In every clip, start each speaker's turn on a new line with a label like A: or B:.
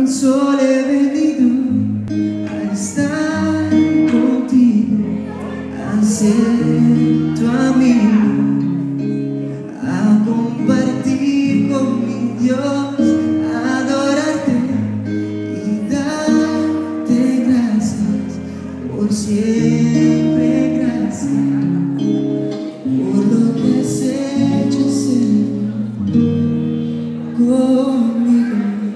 A: solo he venido a estar contigo, a ser tu amigo, a compartir con mi Dios, a adorarte y darte gracias por siempre. Gracias por lo que has hecho, Señor, conmigo.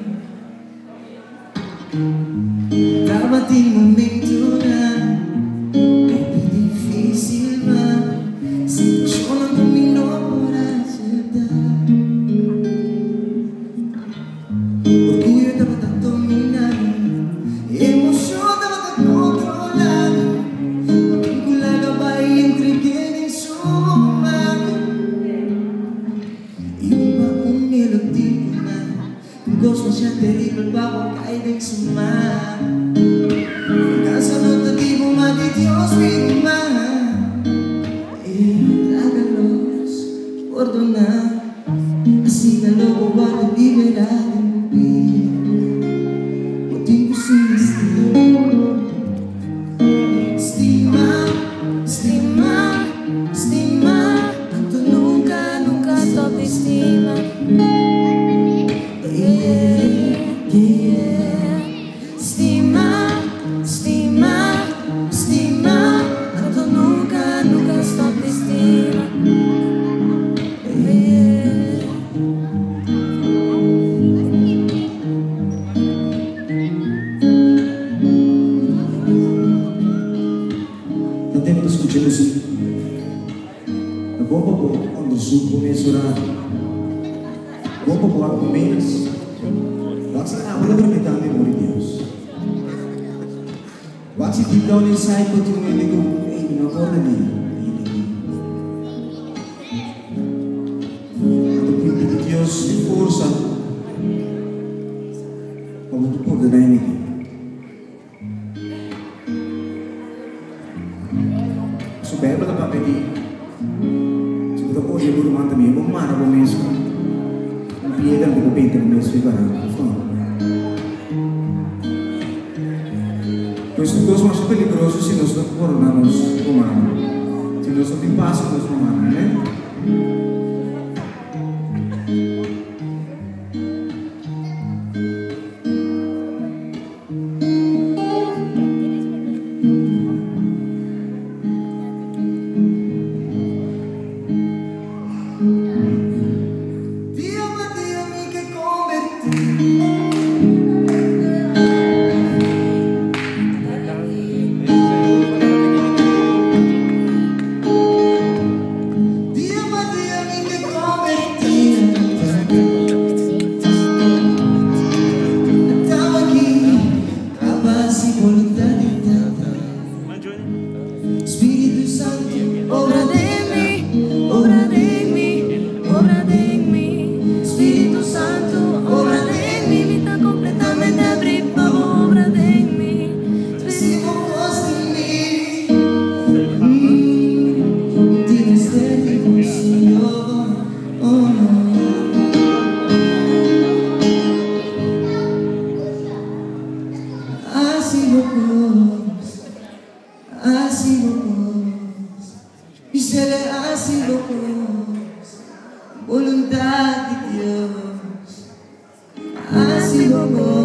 A: Trovati il momento è difficile, ma se sono come non acertar. Orgullo estaba tan dominado, emoción estaba tan controlado, vinculado vai entre quem e sua mano. E un melodía, un gozo ya terrible, bajo caída en su mano. Casa notativo, ma di Dios mi mano. Y hágalos perdonar, así me lo guardo liberar de mi vida. O tiempo sin estima, estima, estima, tanto nunca, nunca te autoestima. Stima, stima, stima, tanto nunca, nunca sto ti stima.
B: Da tempo escuché così, da poco a poco, quando supo mesurare, poco a poco algo menos. Wat zijn nou belangrijk met aan de woorden Deus? Wat zit deep down inside wat you really go? Hey, no corre ni. Quando quindi di Deus di forza, come tu puoi dare in so Bible da papel di. Se tu poi guru manda mi, buon mano buon messo. Un piede che dipende come si guarda. Questo gozo è pericoloso se non sto coronando umano, se non sto in passo con il umano,
A: Spirito Santo, obra de mí, obra de mí, obra de mí. Espíritu Santo, obra de mí, vida completamente abrida, obra de mí. Espíritu de mí, tienes devoción, oh no. Así locos, y se le hace locos, voluntad de Dios, así locos.